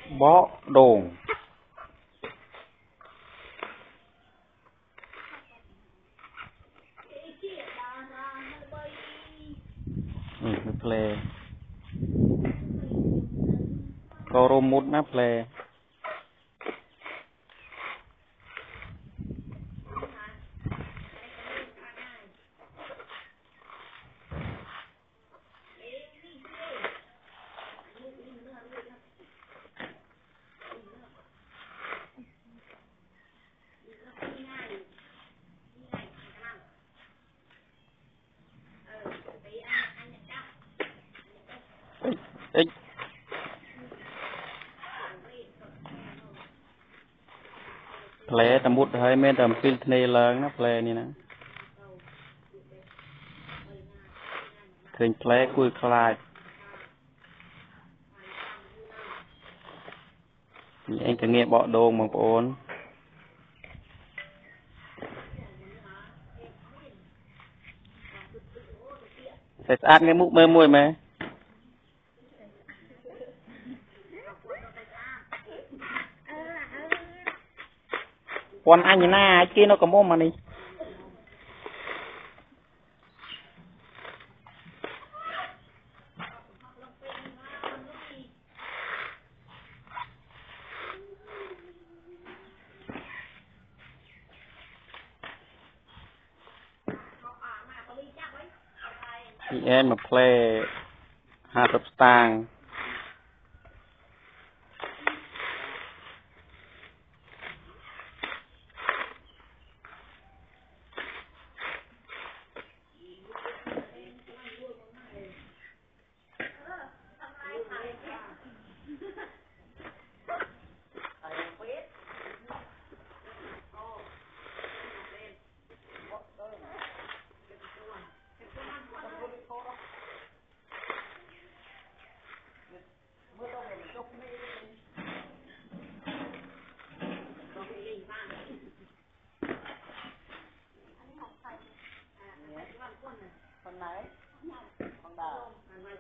bó đồn play có rôm mút nắp play ít play tầm mút hơi men tầm pin này lớn nó play này nè kênh play cùi khai anh cứ nghe bỏ đồ mà ổn sẽ át cái mũ mê mùi mà con anh như na kia nó có mồm mà đi thì em mà play hạt tập stang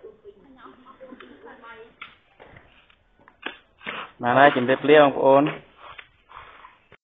mà đây chỉnh đẹp liêu không ôn